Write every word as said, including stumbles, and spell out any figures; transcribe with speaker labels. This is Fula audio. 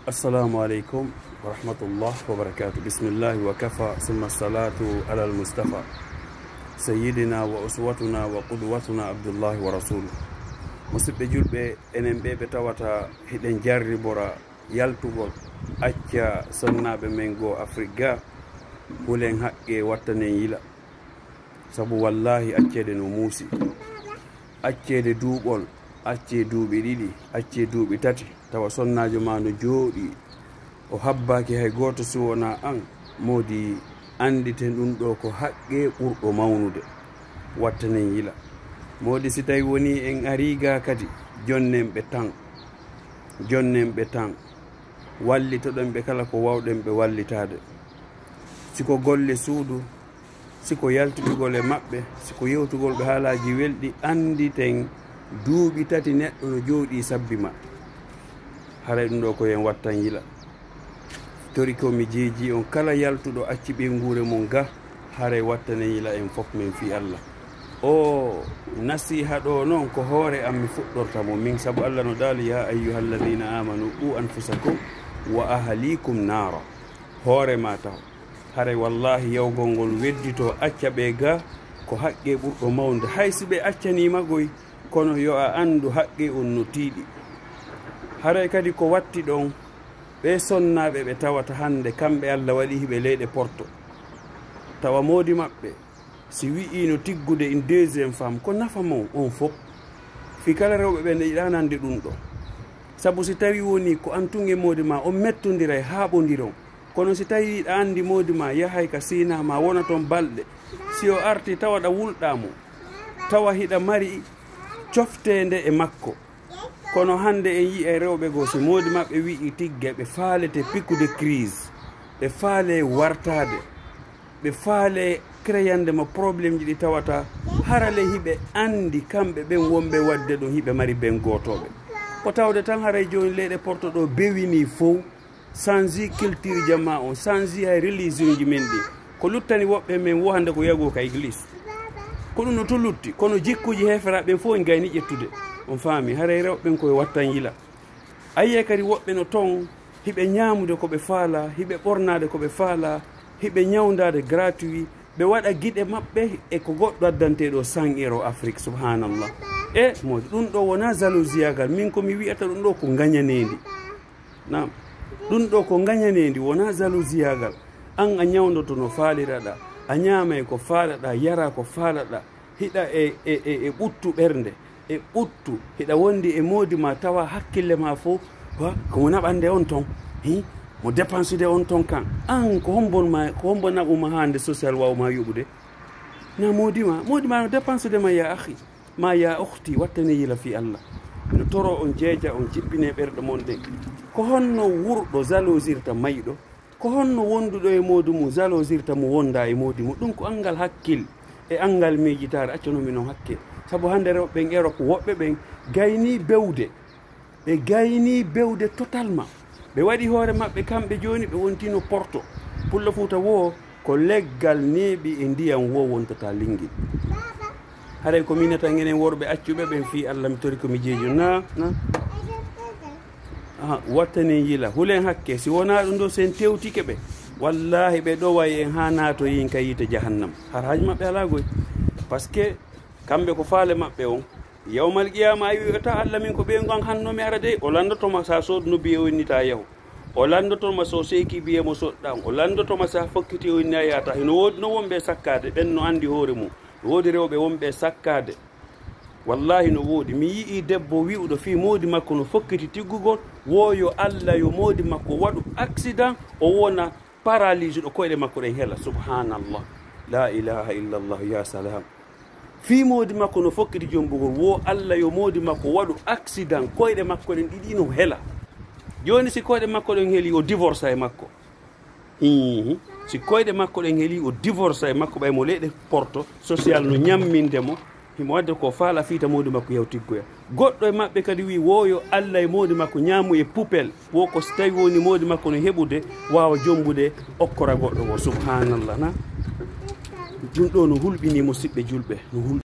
Speaker 1: السلام عليكم ورحمة الله وبركاته. بسم الله وكفى ثم الصلاة على المصطفى سيدنا وأسوتنا وقدوتنا عبد الله ورسوله. musidɓe julɓe enen ɓe ɓe tawata hiɗen jarri bora yaltugol acca sonnaɓe men goo Afrique ga hulen haqqe wattanen yila, sabu wallahi accede no muusi, accede duuɓol, acce duuɓi ɗiɗi, acce duuɓi tati, tawa sonnajo ma no jooɗi o habbaki hay goto si wona an, modi anditen ɗum ɗo ko haqqe ɓurɗo mawnude wattanen yila. modi si tawi woni en ariga kadi jonnen ɓe tan jonnen ɓe tan wallitoɗen ɓe kala ko wawɗen ɓe wallitade, siko golle suudu, siko yaltugol e maɓɓe, siko yewtugol ɓe haalaji welɗi, anditen duuɓi tati neɗɗo no jooɗi sabbi ma. haray ɗum ɗo ko yen wattan yila. tori ko mi jeeji on kala yaltuɗo acci ɓengure mum ga haray wattanen yila en fof min fi Allah. o nasiha ɗo noon ko hoore am mi fuɗɗorta mo min, sabu Allah no daali ya ayyuha alladina amanu qu anfusakum wa ahlikum nara. hoore ma taw haray wallahi yawgol ngol weddito acca ɓe ga ko haqqe ɓurɗo mawde, hay si ɓe accanimagoy kono yo a andu haqqe on no tiiɗi. haray kadi ko watti ɗon ɓe sonnaɓe ɓe tawata hande kamɓe Allah waɗi hiɓe leyɗe porto, tawa moodi maɓɓe si wi'i no tiggude une deuxiéme femme ko nafa mon on fof, fi kala rewɓe ɓe nde yiɗa nande ɗum ɗo, sabu si tawi woni ko antunge moodi ma on mettodiray haaɓodiron, kono si tawi yiɗa andi moodi ma yahay ka sina ma wona toon balɗe, si o arti tawa ɗa wulɗamo, tawa hiɗa mari coftede e makko. kono hande en yi e rewɓe goo si moodi maɓɓe wi'i tigge ɓe faalete pikkude crise, ɓe faale wartade, ɓe faale créyande mo probléme ji ɗi tawata harale hiɓe andi kamɓe ɓen wonɓe wadde ɗum hiɓe mari ben gotoɓe. ko tawde tan haray joni leyɗe porto ɗo bewini fof, changi culture jamma on, changi hay religion ji men ɗi, ko luttani woɓɓe men wo hande ko yago ka église, ko ɗum no to lutti, kono jikkuji heferaɓen fof en gayni ƴettude, on faami. haray rewɓen koye wattan yila. ayiye kadi woɓɓe no toon hiɓe ñamude koɓe faala, hiɓe ɓornade koɓe faala, hiɓe ñawdade gratuit, ɓe waɗa guiɗe maɓɓe e ko goɗɗo addanteɗo cent euro Afrique, subhanallah. e modi ɗum ɗo wona jalousiagal, min komi wiyata ɗum ɗo ko gañanedi, nam ɗum ɗo ko gañanedi, wona jalousiagal. an a ñawdoto no faaliraɗa, a ñamay ko faalaɗa, yara ko faalaɗa, hiɗa e e e ɓuttu ɓernde, e ɓuttu hiɗa wondi e moodi ma, tawa hakkille ma fo komo naɓande on ton, hi mo dépensude on ton kan, an ko hombon ma ko hombo naɓuma hande social wawma yuɓude, na moodi ma moodi ma no dépensude ma ya ahi ma ya ukhti, wattane yila fi Allah. no toro on jeeja on jippine ɓerɗe mon ɗe, ko honno wurɗo jalousirta mayɗo, ko honno wonduɗo e moodi mum jalousirta mo wonda e moodi mum. ɗum ko angal hakkil e angal miijitare, accanomi noon hakke, sabu hande rewɓe ɓen Europe woɓɓe ɓen gayni bewde, ɓe gayni bewde totalement, ɓe waɗi hoore maɓɓe kamɓe joni ɓe wontino porto. Pullo Fuuta wo ko leggal neeɓi e ndiyam wo wontata linguel. haray ko minata enen worɓe accuɓe ɓen fi Allah mi tori komi jeejo na na aha wattanen yila, hulen hakke, si wona ɗum ɗo sen tewtike ɓe wallahi ɓe ɗo way en ha naato yin ka yiite jahannam, har haji maɓɓe ala goy, par ce que kamɓe ko faale maɓɓe on yawmal qiyama a wiwata Allah min ko ɓe gon hannomi ara de, o landotoma sa soduno biye wonnita yahu, o landotoma so seeki biye mo soɗɗam, o landotoma sa fokkiti o wonni a yata. hino woodi no wonɓe sakkade, ɓen no andi hoore mum, no woodi rewɓe wonɓe sakkade, wallahi no woodi. mi yii debbo wi'uɗo fi moodi makko no fokkiti tiggugol, woyo Allah yo moodi makko waɗu accident, o wona paralyse ɗo koyɗe makko ɗen hela, subhanallah, la ilaha illallah, ya salam. fi moodi makko no fokkiti jombugol, wo Allah yo moodi makko waɗu accident, koyɗe makko ɗen ɗiɗi no hela. joni si koyɗe makko ɗen heeli o divorce e makko, hihi si koyɗe makko ɗen heeli o divorce e makko, ɓay mo leyɗe porto social no ñammindemo, himo wadde ko faala fiita moodi makko yaw tiggoya. goɗɗo e maɓɓe kadi wi woyo Allah e moodi makko ñaamu e poupel, wo ko so tawi woni moodi makko no heɓude wawa jombude okkora goɗɗo o, subhanallah. na ɗum ɗo no hulɓini musidɓe julɓe, no